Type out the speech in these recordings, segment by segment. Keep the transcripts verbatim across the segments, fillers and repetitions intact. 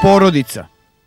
porodica.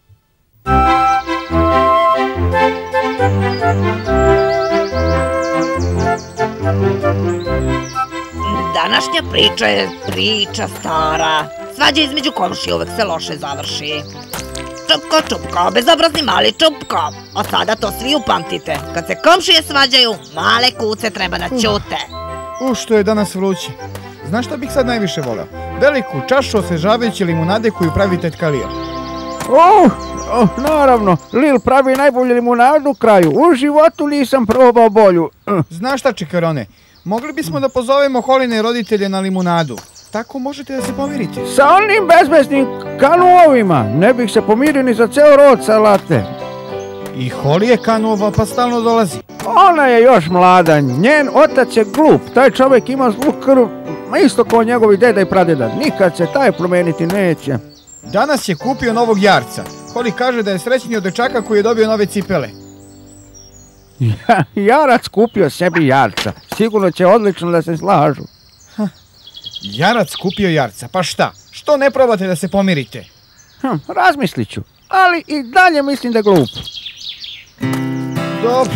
Današnja priča je priča stara. Svađa između komšija uvek se loše završi. Čupko, čupko, bezobrazni mali čupko. Od sada to svi upamtite. Kad se komšije svađaju, male kuce treba da ćute. U, što je danas vruće. Znaš šta bih sad najviše voleo? Veliku čašu osvežavajuće limunade koju pravi tetka Lil. Oh, oh, naravno, Lil pravi najbolju limunadu u kraju. U životu nisam probao bolju. Znaš šta, Čikarone? Mogli bismo da pozovemo Holine roditelje na limunadu. Tako možete da se pomirite. Sa onim bezbeznim kanuovima ne bih se pomirio ni za ceo rod salate. I Holi je kanuova pa stalno dolazi. Ona je još mlada, njen otac je glup, taj čovjek ima zlu krv, isto kao njegovi deda i pradeda, nikad se taj promeniti neće. Danas je kupio novog jarca. Holi kaže da je srećniji od dečaka koji je dobio nove cipele. Ja, jarac kupio sebi jarca, sigurno će odlično da se slažu. Ha, jarac kupio jarca, pa šta? Što ne probate da se pomirite? Hm, razmislit ću, ali i dalje mislim da je glup. Dobro.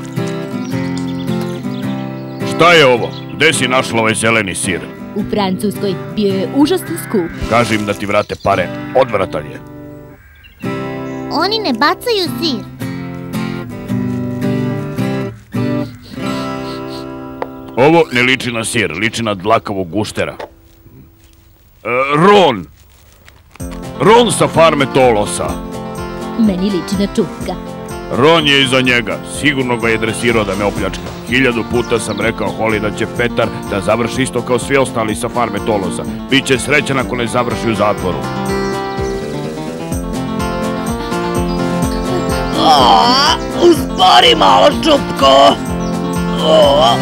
Šta je ovo? Gde si našla ovaj zeleni sir? U Francuskoj. Bio je užasno skup. Kaži im da ti vrate pare. Odvratan je. Oni ne bacaju sir. Ovo ne liči na sir, liči na dlakavog guštera. E, Ron! Ron sa farme Tolosa. Meni liči na čupka. Ron je iza njega, sigurno ga je dresirao da me opljačka. Hiljadu puta sam rekao Holi da će Petar da završi isto kao svi ostali sa farme Tolosa. Biće srećan ako ne završi u zatvoru. Aaaa, uspori malo, čupko! Aaaa!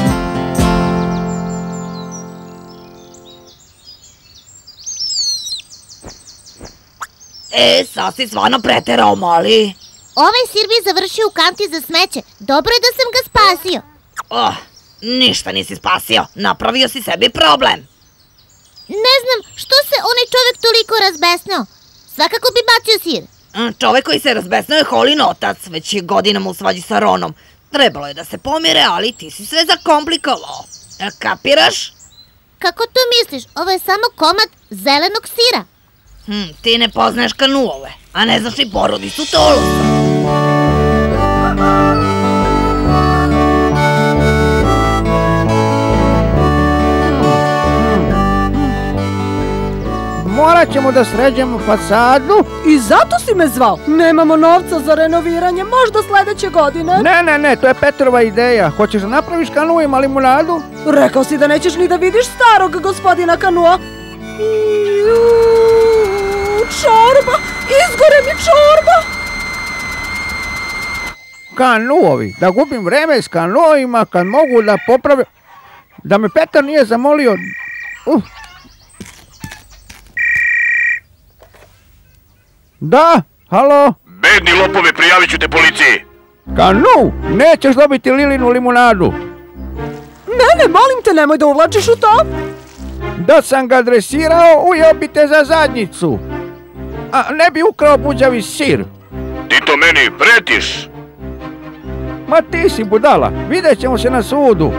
E, sad si stvarno preterao, mali. Ovaj sir bi završio u kanti za smeće. Dobro je da sam ga spasio. Oh, ništa nisi spasio. Napravio si sebi problem. Ne znam, što se onaj čovjek toliko razbesnao? Svakako bi bacio sir. Čovjek koji se razbesnao je Holin otac. Već je godinama u svađi sa Ronom. Trebalo je da se pomire, ali ti si sve zakomplikovao. Kapiraš? Kako to misliš? Ovo je samo komad zelenog sira. Hm, ti ne poznaješ kanuove, a ne znaš ni porodicu Tolosa. Morat ćemo da sređemo fasadu. I zato si me zvao. Nemamo novca za renoviranje, možda sledeće godine. Ne, ne, ne, to je Petrova ideja. Hoćeš da napraviš kanuima limunadu? Rekao si da nećeš ni da vidiš starog gospodina Kanua. Čorba! Izgore mi čorba! Kanuovi, da gubim vreme s kanuovima kad mogu da popravim... Da me Petar nije zamolio... Uh. Da, halo? Bedni lopove, prijavit ću te policiji. Kanu, nećeš dobiti Lilinu limunadu. Ne, ne, molim te, nemoj da uvlačiš u to. Da sam ga dresirao, ujeo bi te za zadnjicu. A ne bi ukrao buđavi sir. Ti to meni pretiš? Ma ti si budala, vidjet ćemo se na sudu.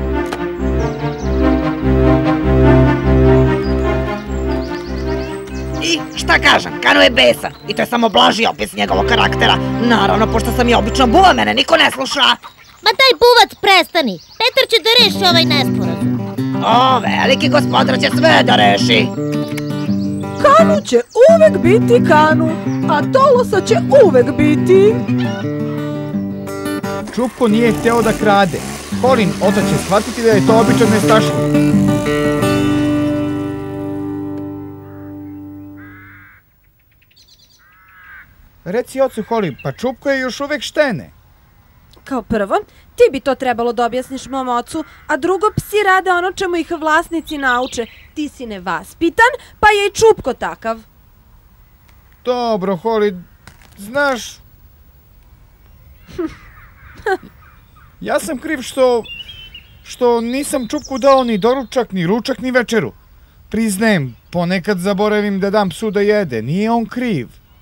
I šta kažem, Kanu je besan. I to je samo blaži opis njegovog karaktera. Naravno, pošto sam i obično buva, mene niko ne sluša. Ma daj buvac, prestani. Petar će da reši ovaj nesporazum. O, veliki gospodar će sve da reši. Kanu će uvek biti Kanu, a Tolosa će uvek biti... Čupko nije hteo da krade. Holin otac će shvatiti da je to običan nestašluk. Reci ocu Holi, pa Čupko je još uvek štene. Kao prvo, ti bi to trebalo da objasniš mom ocu, a drugo, psi rade ono čemu ih vlasnici nauče. Ti si nevaspitan, pa je i Čupko takav. Dobro, Holi, znaš... Ja sam kriv što... što nisam Čupku dao ni doručak, ni ručak, ni večeru. Priznajem, ponekad zaboravim da dam psu da jede, nije on kriv.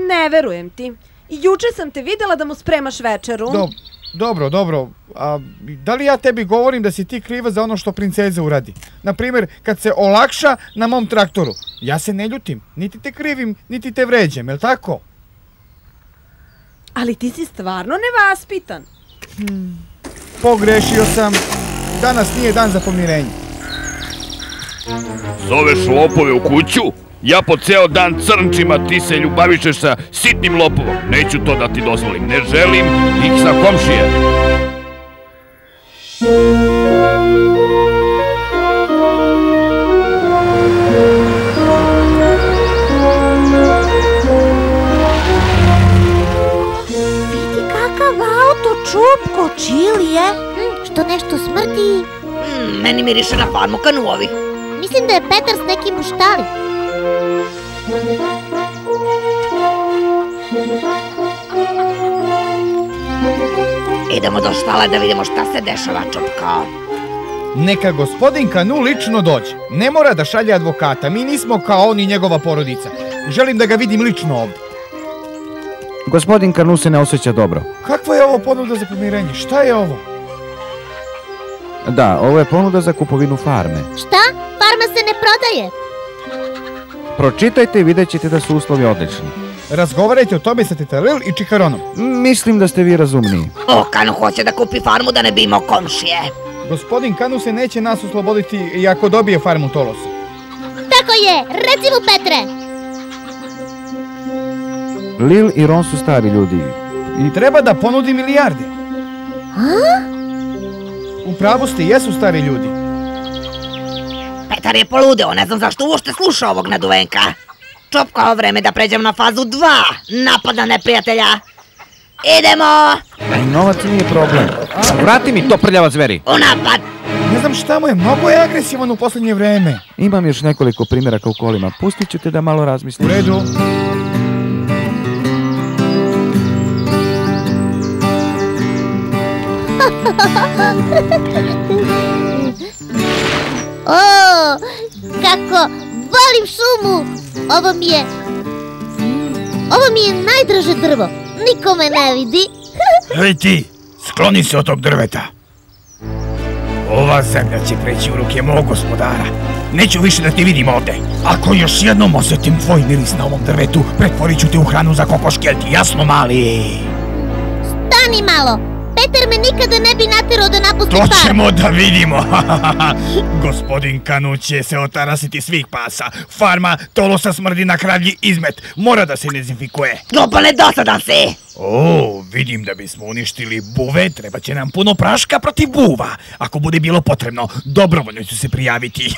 Ne verujem ti. Juče sam te videla da mu spremaš večeru. Do, dobro, dobro. A, da li ja tebi govorim da si ti kriva za ono što princeza uradi? Naprimjer, kad se olakša na mom traktoru. Ja se ne ljutim, niti te krivim, niti te vređem, jel tako? Ali ti si stvarno nevaspitan. Hmm. Pogrešio sam. Danas nije dan za pomirenje. Zoveš lopove u kuću? Ja po ceo dan crnčim, a ti se ljubavišeš sa sitnim lopovom. Neću to da ti dozvolim. Ne želim ih sa komšije. Vidi kakav auto, Čupko, čili je. Hm, što nešto smrdi. Mm, meni miriše na farmu kanuovi. Mislim da je Petar s nekim u štali. Idemo do štale da vidimo šta se dešava, Čupko. Neka gospodin Kanu lično dođe. Ne mora da šalje advokata, mi nismo kao on i njegova porodica. Želim da ga vidim lično ovdje. Gospodin Kanu se ne osjeća dobro. Kakva je ovo ponuda za pomirenje? Šta je ovo? Da, ovo je ponuda za kupovinu farme. Šta? Farma se ne prodaje. Pročitajte i vidjet ćete da su uslovi odlični. Razgovarajte o tome sa teta Lil i Čikaronom. Mislim da ste vi razumniji. O, Kanu hoće da kupi farmu da ne bi imao komšije. Gospodin Kanu se neće nas osloboditi i ako dobije farmu Tolosa. Tako je, reci mu, Petre. Lil i Ron su stari ljudi. I treba da ponudi milijarde. A? U pravu ste, jesu stari ljudi. Petar je poludeo, ne znam zašto uopšte sluša ovog naduvenka. Čupko, vreme da pređem na fazu dva. Napad na neprijatelja. Idemo! Novac nije problem. Vrati mi to, prljava zveri! U napad! Ne znam šta mu je, mnogo je agresivan u posljednje vreme. Imam još nekoliko primjeraka u kolima, pustit ću te da malo razmisliš. U redu. O, kako volim šumu. Ovo mi je... Ovo mi je najdraže drvo. Niko me ne vidi. Hej ti, skloni se od tog drveta. Ova zemlja će preći u ruke mog gospodara. Neću više da ti vidim ovde. Ako još jednom osjetim tvoj miris na ovom drvetu, pretvorit ću te u hranu za kokoške, ti jasno, mali? Stani malo. Petar me nikada ne bi naterao da napusti To farmu. ćemo da vidimo. Gospodin Kanu će se otarasiti svih pasa. Farma Tolosa smrdi na kravlji izmet. Mora da se dezinfikuje. Glupane, dosadan si! O, vidim da bismo uništili buve, treba će nam puno praška protiv buva. Ako bude bilo potrebno, dobrovoljno ću se prijaviti.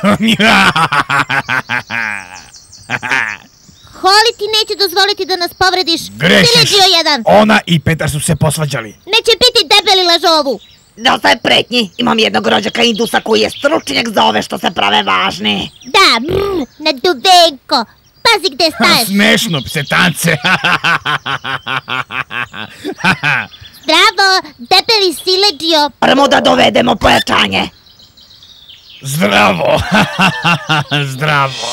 Holi ti neće dozvoliti da nas povrediš. Grešiš. Sileđio jedan. Ona i Petar su se posvađali. Neće biti debeli lažovu. Dosta je pretnji. Imam jednog rođaka Indusa koji je stručnjak za ove što se prave važni. Da, brr, naduvenko. Pazi gde staješ. Smešno, psetance. Zdravo, debeli sileđio. Moramo da dovedemo pojačanje. Zdravo. Zdravo.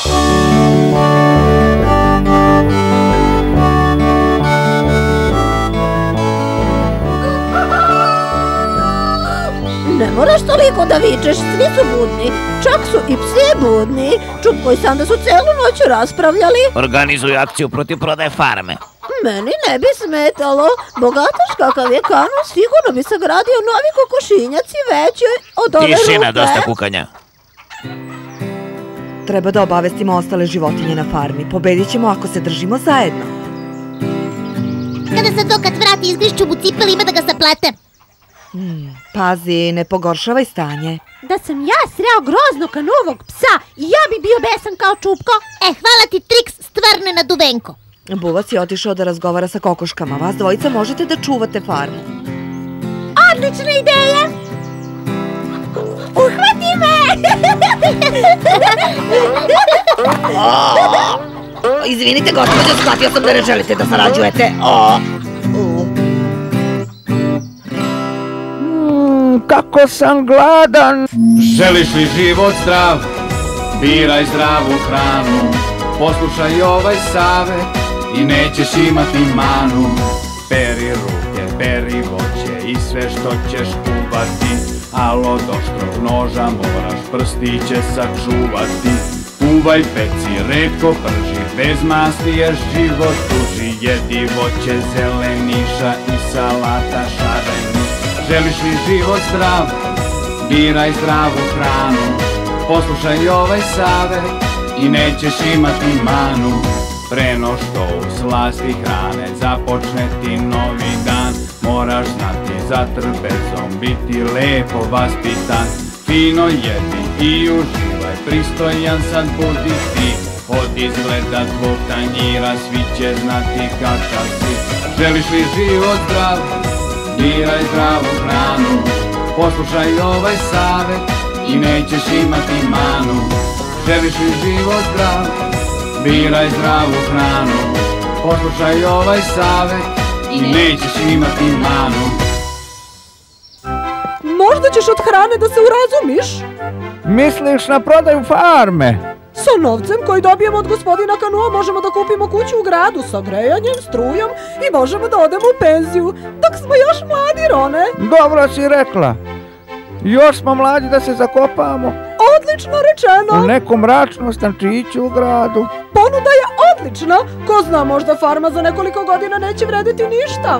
Ne moraš toliko da vičeš, svi su budni. Čak su i psi budni. Čupko i Sanda su celu noć raspravljali. Organizuju akciju protiv prodaje farme. Meni ne bi smetalo. Bogataš kakav je Kanu, sigurno bi sagradio novi kokošinjac i veći od ove rupe. Tišina, dosta kukanja. Treba da obavestimo ostale životinje na farmi. Pobedit ćemo ako se držimo zajedno. Kada se to kad vrati izgrišću mu cipeli, ima da ga sapletem. Hmm, pazi, ne pogoršavaj stanje. Da sam ja sreo groznog Kanovog psa, ja bi bio besan kao Čupko. E, hvala ti, Triks, stvarno je naduvenko. Buvac je otišao da razgovara sa kokoškama. Vas dvojica možete da čuvate farmu. Odlična ideja! Uhvati me! O, izvinite, gospođo, shvatio sam da ne želite da sarađujete. O, u. Kako sam gladan! Želiš li život zdrav? Biraj zdravu hranu. Poslušaj ovaj savet i nećeš imati manu. Peri ruke, peri voće i sve što ćeš kupati, al od oštrog noža moraš prstiće sačuvati. Kuvaj, peci, retko prži, bez masti jer život duži. Jedi voće, zeleniša i salata šareni. Želiš li život zdrav? Biraj zdravu hranu. Poslušaj ovaj savet i nećeš imati manu. Pre no što u slasti hrane započne ti novi dan, moraš znati za trpezom biti lepo vaspitan. Fino jedi i uživaj, pristojan sad budi ti. Od izgleda tvog tanjira svi će znati kakav si. Želiš li život zdrav? Biraj zdravu hranu. Poslušaj ovaj savet i nećeš imati manu. Želiš li život zdrav? Biraj zdravu hranu. Poslušaj ovaj savet i nećeš imati manu. Možda ćeš od hrane da se urazumiš? Misliš na prodaju farme? Sa novcem koji dobijemo od gospodina Kanua možemo da kupimo kuću u gradu sa grejanjem, strujom i možemo da odemo u penziju, dok smo još mladi, Rone. Dobro si rekla. Još smo mladi da se zakopamo. Odlično rečeno. U nekom mračnom stančiću u gradu. Ponuda je odlična. Ko zna, možda farma za nekoliko godina neće vrediti ništa.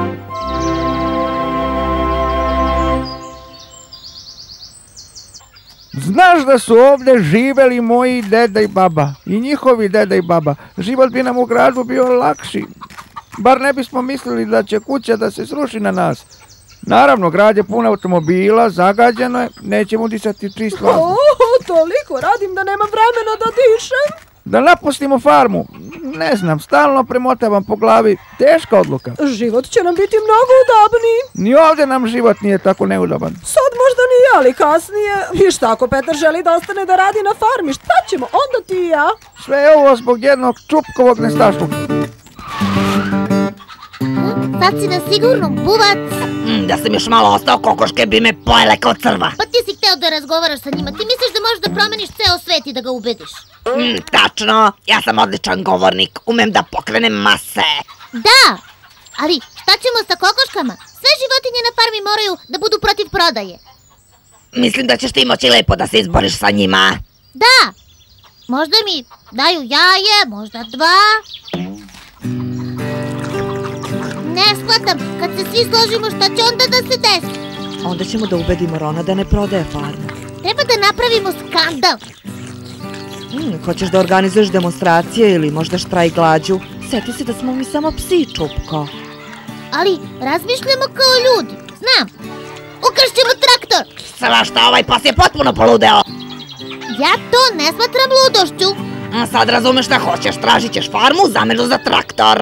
Znaš da su ovdje živeli moji deda i baba. I njihovi deda i baba. Život bi nam u gradu bio lakši. Bar ne bismo mislili da će kuća da se sruši na nas. Naravno, grad je pun automobila, zagađeno je, nećemo disati čist vazduh. O, toliko radim da nema vremena da dišem. Da napustimo farmu? Ne znam, stalno premotavam po glavi, teška odluka. Život će nam biti mnogo udobniji. Ni ovdje nam život nije tako neudoban. Sad možda nije, ali kasnije. I šta ako Petar želi da ostane da radi na farmi, šta ćemo onda ti i ja? Sve je ovo zbog jednog čupkovog nestašluka. Sad si na sigurnom, buvac. Mm, da sam još malo ostao, kokoške bi me pojele kao crva. Pa ti si hteo da razgovaraš sa njima. Ti misliš da možeš da promeniš ceo svet i da ga ubediš? Mm, tačno, ja sam odličan govornik. Umem da pokrenem mase. Da, ali šta ćemo sa kokoškama? Sve životinje na farmi moraju da budu protiv prodaje. Mislim da ćeš ti moći lepo da se izboriš sa njima. Da, možda mi daju jaje, možda dva. Ne shvatam, kad se svi složimo šta će onda da se desi? Onda ćemo da ubedimo Rona da ne prodaje farmu. Treba da napravimo skandal. Hmm, hoćeš da organizuješ demonstracije ili možda štrajk glađu? Sjeti se da smo mi samo psi, Čupko. Ali razmišljamo kao ljudi, znam. Ukršćemo traktor. Svašta, ovaj pas je potpuno poludeo. Ja to ne smatram ludošću. Sad razumeš šta hoćeš, tražit ćeš farmu u zamenu za traktor.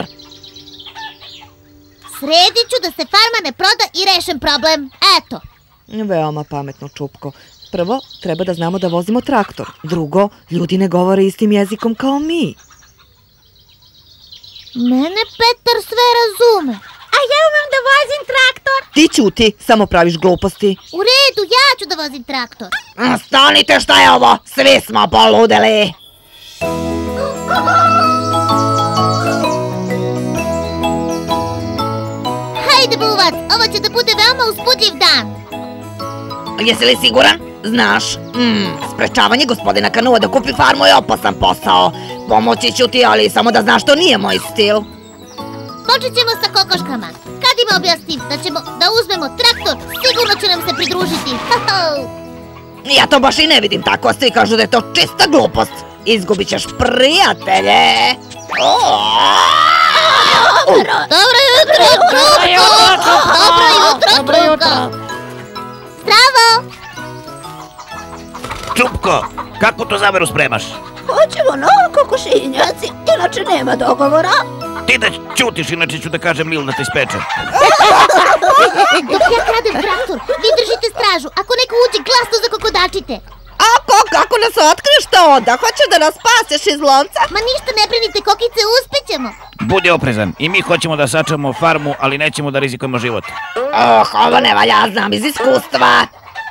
Sredit ću da se farma ne proda i rešen problem. Eto. Veoma pametno, Čupko. Prvo, treba da znamo da vozimo traktor. Drugo, ljudi ne govore istim jezikom kao mi. Mene Petar sve razume. A ja umem da vozim traktor. Ti ćuti, samo praviš gluposti. U redu, ja ću da vozim traktor. Stanite, šta je ovo? Svi smo poludeli. Hajde, buvac, ovo će da bude veoma uzbudljiv dan. Jesi li siguran? Znaš, mm, sprečavanje gospodina Kanua da kupi farmu je opasan posao. Pomoći ću ti, ali samo da znaš, to nije moj stil. Počet ćemo sa kokoškama. Kad im objasnim da ćemo da uzmemo traktor, sigurno će nam se pridružiti. Ja to baš i ne vidim tako, svi kažu da je to čista glupost. Izgubit ćeš prijatelje. Dobro jutro, Čupko! Dobro jutro, Čupko! Zdravo! Čupko, kako tu zameru spremaš? Hoćemo novo kokošinjaci, inače nema dogovora. Ti da ćutiš, inače ću da kažem Lil da te ispeče. Dok ja kradem traktor, vi držite stražu. Ako neko uđe, glasno zakokodačite. Ako, kako nas otkriješ to onda? Hoćeš da nas spaseš iz lonca? Ma ništa ne brinite, kokice, uspećemo. Budi oprezan, i mi hoćemo da sačuvamo farmu, ali nećemo da rizikujemo život. Oh, ovo ne valja, znam iz iskustva.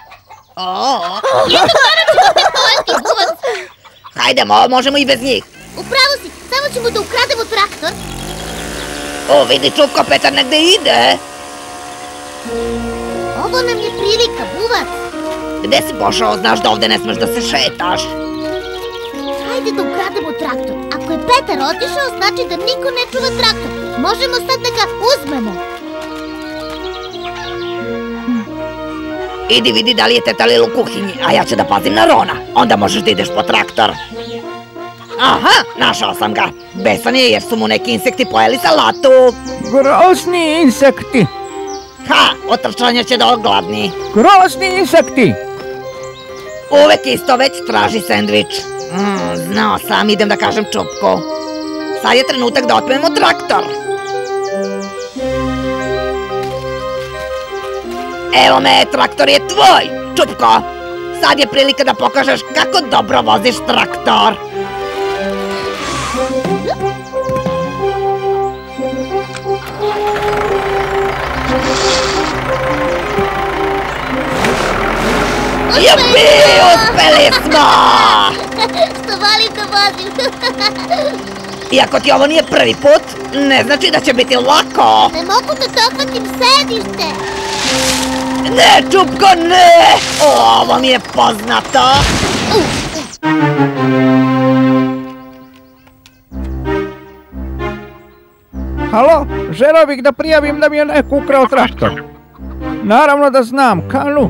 Jednog dana ćemo te pojeti, buvac. Hajde, mo, možemo i bez njih. Upravo si, samo ćemo da ukrademo traktor. O, vidi Čupko, Petar negde ide. Ovo nam je prilika, buvac. Gde si pošao, znaš da ovde ne smeš da se šetaš. Hajde da ukrademo traktor. Ako je Petar otišao, znači da niko ne čuva traktor. Možemo sad da ga uzmemo. Idi vidi da li je teta Lila u kuhinji, a ja ću da pazim na Rona. Onda možeš da ideš po traktor. Aha, našao sam ga. Besan je jer su mu neki insekti pojeli salatu. Grozni insekti. Ha, od trčanja će da ogladni. Grozni insekti. Uvek isto, već traži sendvič. Mm, znao sam, idem da kažem Čupku. Sad je trenutak da otmemo traktor. Evo me, traktor je tvoj, Čupko. Sad je prilika da pokažeš kako dobro voziš traktor. Jupi, uspeli smo! Što volim da vozim. Iako ti ovo nije prvi put, ne znači da će biti lako. Ne mogu da dohvatim sedište. Ne, Čupko, ne! Ovo mi je poznato. Halo, želeo bih da prijavim da mi je neko ukrao traktor. Naravno da znam, Kanu.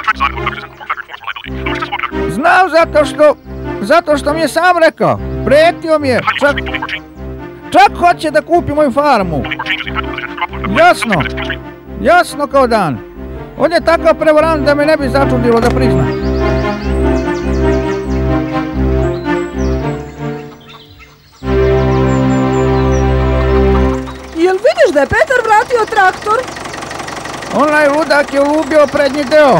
Znam zato što... Zato što mi je sam rekao. Pretio mi je. Čak... Čak hoće da kupi moju farmu. Jasno. Jasno kao dan. On je takav prevarant da me ne bi začudilo da priznam. Jel vidiš da je Petar vratio traktor? Onaj ludak je ulubio prednji deo.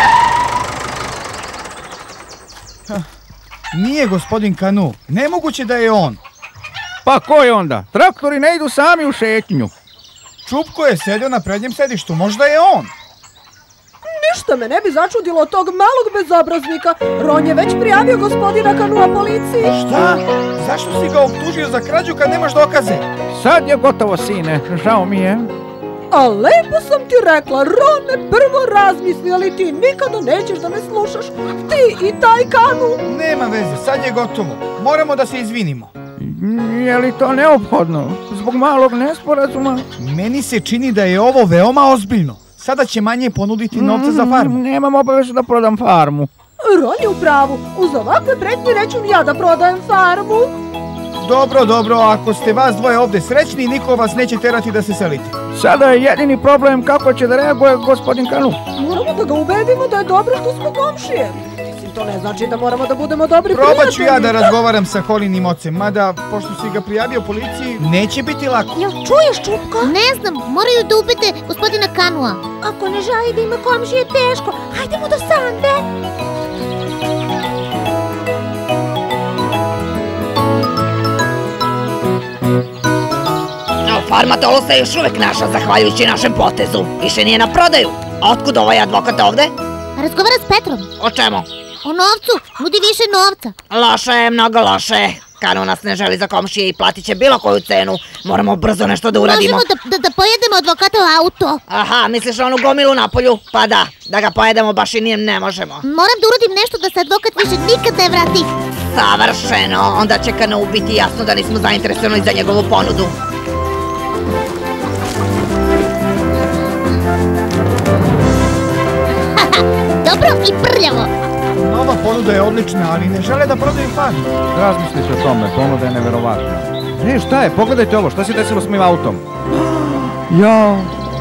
Nije gospodin Kanu, nemoguće da je on. Pa ko je onda? Traktori ne idu sami u šetnju. Čupko je sedio na prednjem sedištu, možda je on. Ništa me ne bi začudilo od tog malog bezobraznika. Ron je već prijavio gospodina Kanua policiji. Šta? Zašto si ga optužio za krađu kad nemaš dokaze? Sad je gotovo, sine, žao mi je. A lepo sam ti rekla, Rone, prvo razmisli, ali ti nikada nećeš da me slušaš. Ti i taj Kanu. Nema veze, sad je gotovo. Moramo da se izvinimo. Je li to neophodno? Zbog malog nesporazuma? Meni se čini da je ovo veoma ozbiljno. Sada će manje ponuditi novca za farmu. Nemam obavezu da prodam farmu. Ron je u pravu. Uz ovakve pretnje neću ni ja da prodajem farmu. Dobro, dobro, ako ste vas dvoje ovde srećni, niko vas neće terati da se selite. Sada je jedini problem kako će da reaguje gospodin Kanu. Moramo da ga ubedimo da je dobro što smo komšije. Mislim, to ne znači da moramo da budemo dobri prijatelji. Probat ću ja da razgovaram sa Holinim ocem, mada, pošto si ga prijavio policiji, neće biti lako. Jel čuješ, Čupko? Ne znam, moraju da ubede gospodina Kanua. Ako ne želi da ima komšije, teško. Hajdemo do Sande. Farma Tolosa je još uvek naša, zahvaljujući našem potezu. Više nije na prodaju. A otkud ovaj advokat ovde? Razgovara s Petrom. O čemu? O novcu, nudi više novca. Loše je, mnogo loše. Kanu nas ne želi za komšije i platit će bilo koju cenu. Moramo brzo nešto da uradimo. Možemo da, da, da pojedemo advokatov auto. Aha, misliš onu gomilu na polju? Pa da, da ga pojedemo baš i nijem ne možemo. Moram da uradim nešto da se advokat više nikad ne vrati. Savršeno, onda će Kanu biti jasno da nismo zainteresovani za njegovu ponudu. Dobro i prljavo. Nova ponuda je odlična, ali ne žele da prodaju farmu. Razmislite o tome, ponuda je neverovatna. E, šta je? Pogledajte ovo, šta se desilo s mojim autom? Jao.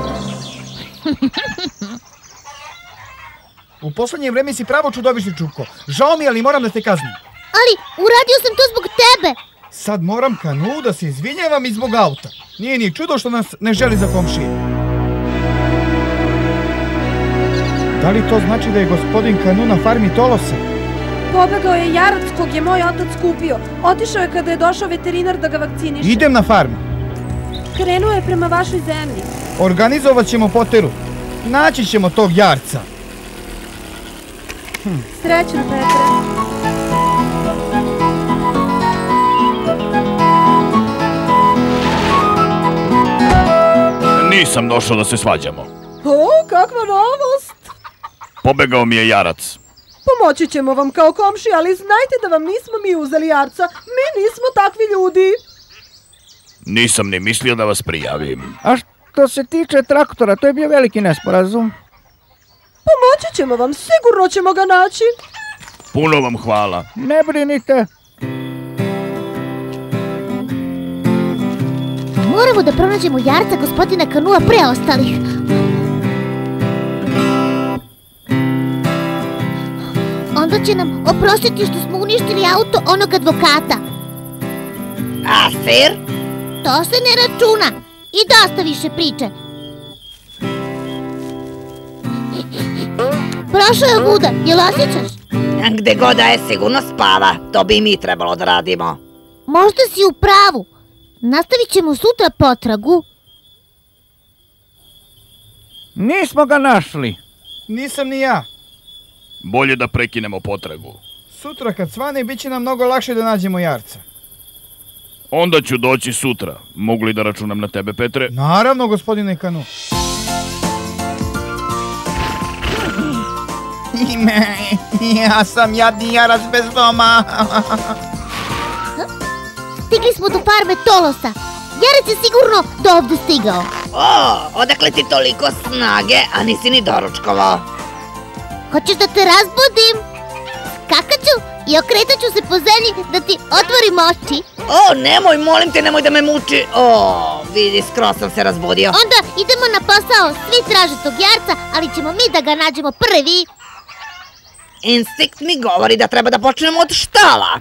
U poslednje vreme si pravo čudovišni, Čupko. Žao mi, ali moram da te kaznim. Ali, uradio sam to zbog tebe. Sad moram Kanu da se izvinjavam i zbog auta. Nije ni čudo što nas ne želi za komšije. Da li to znači da je gospodin Kanu na farmi Tolosa? Pobegao je jarac kog je moj otac kupio. Otišao je kada je došao veterinar da ga vakciniše. Idem na farmu. Krenuo je prema vašoj zemlji. Organizovat ćemo poteru. Naći ćemo tog jarca. Hm. Srećno, Petre. Nisam došao da se svađamo. O, kakva novost! Pobegao mi je jarac. Pomoći ćemo vam kao komši, ali znajte da vam nismo mi uzeli jarca. Mi nismo takvi ljudi. Nisam ni mislio da vas prijavim. A što se tiče traktora, to je bio veliki nesporazum. Pomoći ćemo vam, sigurno ćemo ga naći. Puno vam hvala. Ne brinite. Moramo da pronađemo jarca gospodina Kanua pre ostalih. Onda će nam oprostiti što smo uništili auto onog advokata. A sir? To se ne računa. I dosta više priče. Prošao je Vuda, jel osjećaš? Gde god da je, sigurno spava. To bi i mi trebalo da radimo. Možda si u pravu. Nastavit ćemo sutra potragu. Nismo ga našli. Nisam ni ja. Bolje da prekinemo potragu. Sutra kad svane, bit će nam mnogo lakše da nađemo jarca. Onda ću doći sutra. Mogu li da računam na tebe, Petre? Naravno, gospodine Kanu. Ime, ja sam jadni jarac bez doma. Stigli smo do farme Tolosa. Jarac je sigurno do ovde stigao. O, odakle ti toliko snage, a nisi ni doručkovao? Hoćeš da te razbudim? Skakaću i okretaću se po zemlji da ti otvorim oči. O, nemoj, molim te, nemoj da me muči. O, vidi, skroz sam se razbudio. Onda idemo na posao, svi traže tog jarca, ali ćemo mi da ga nađemo prvi. Instinkt mi govori da treba da počnemo od štala.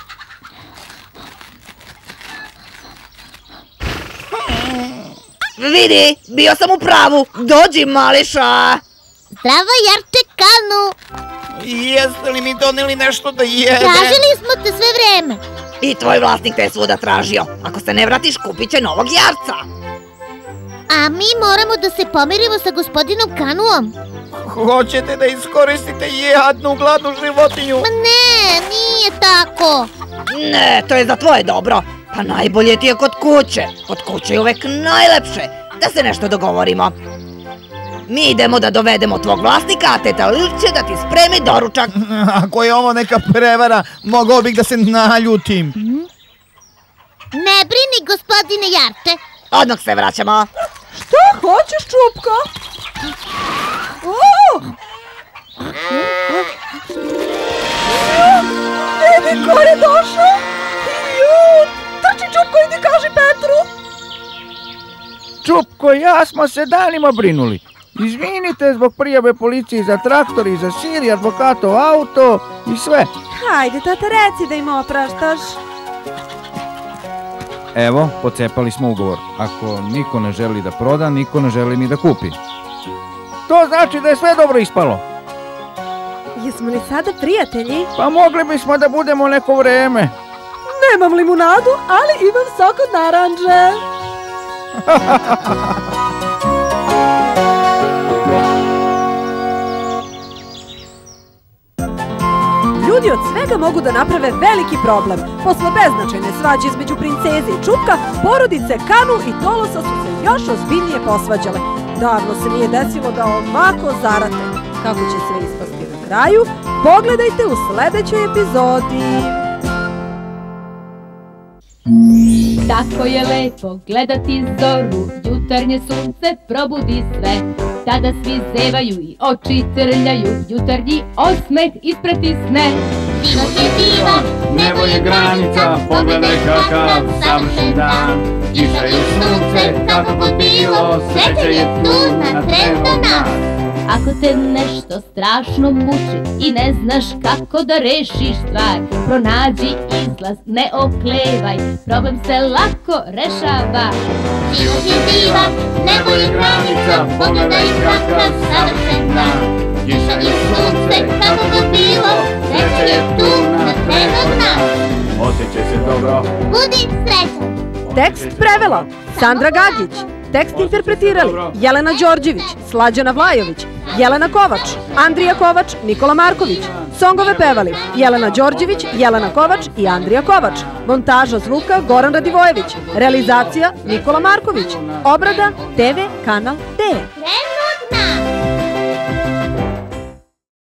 Vidi, bio sam u pravu. Dođi, mališa. Zdravo, jarče Kanu. Jeste li mi doneli nešto da jede? Tražili smo te sve vreme. I tvoj vlasnik te je svuda tražio. Ako se ne vratiš, kupit će novog jarca. A mi moramo da se pomirimo sa gospodinom Kanuom. Hoćete da iskoristite jadnu, gladnu životinju? Ma ne, nije tako. Ne, to je za tvoje dobro. Pa najbolje ti je kod kuće. Kod kuće je uvek najlepše. Da se nešto dogovorimo. Mi idemo da dovedemo tvog vlasnika, a teta Lil će da ti spremi doručak. Ako je ovo neka prevara, mogao bih da se naljutim. Ne brini, gospodine Jarče. Odmah se vraćamo. Šta hoćeš, Čupko? O! Vidi ko je došao. Trči, Čupko, idi kaži Petru. Čupko, ja smo se danima brinuli. Izvinite zbog prijave policiji za traktor i za sir i advokatov auto i sve. Hajde, tata, reci da im opraštaš. Evo, pocepali smo ugovor. Ako niko ne želi da proda, niko ne želi ni da kupi. To znači da je sve dobro ispalo. Jesmo li sada prijatelji? Pa mogli bismo da budemo neko vreme. Nemam limunadu, ali imam sok od naranđe. Ljudi od svega mogu da naprave veliki problem. Posle beznačajne svađe između princeze i Čupka, porodice Kanu i Tolosa su se još ozbiljnije posvađale. Davno se nije desilo da ovako zarate. Kako će sve ispasti na kraju, pogledajte u sledećoj epizodi. Tako je lepo gledati zoru, jutarnje sunce probudi sve. Tada svi zevaju i oči trljaju, jutarnji osmeh isprati sne. Život je divan, nebo je granica, pogledaj kakav savršen dan. Kišaju sunce, kako god bilo, sreća je tu na trenutno nas. Ako te nešto strašno muči i ne znaš kako da rešiš stvar, pronađi izlaz, ne oklevaj, problem se lako rešava. Život je divan, nebo je granica, pogledaj kakav savršen dan. Kišaju sunce, kako god bilo, sreća je tu na trenutno nas. Osjećaj se dobro. Budi srećan. Tekst prevela Sandra Gagić. Tekst interpretirali Jelena Đorđević, Slađana Vlajović, Jelena Kovač, Andrija Kovač, Nikola Marković. Songove pevali Jelena Đorđević, Jelena Kovač i Andrija Kovač. Montaža zvuka Goran Radivojević. Realizacija Nikola Marković. Obrada T V Kanal D. Trenutna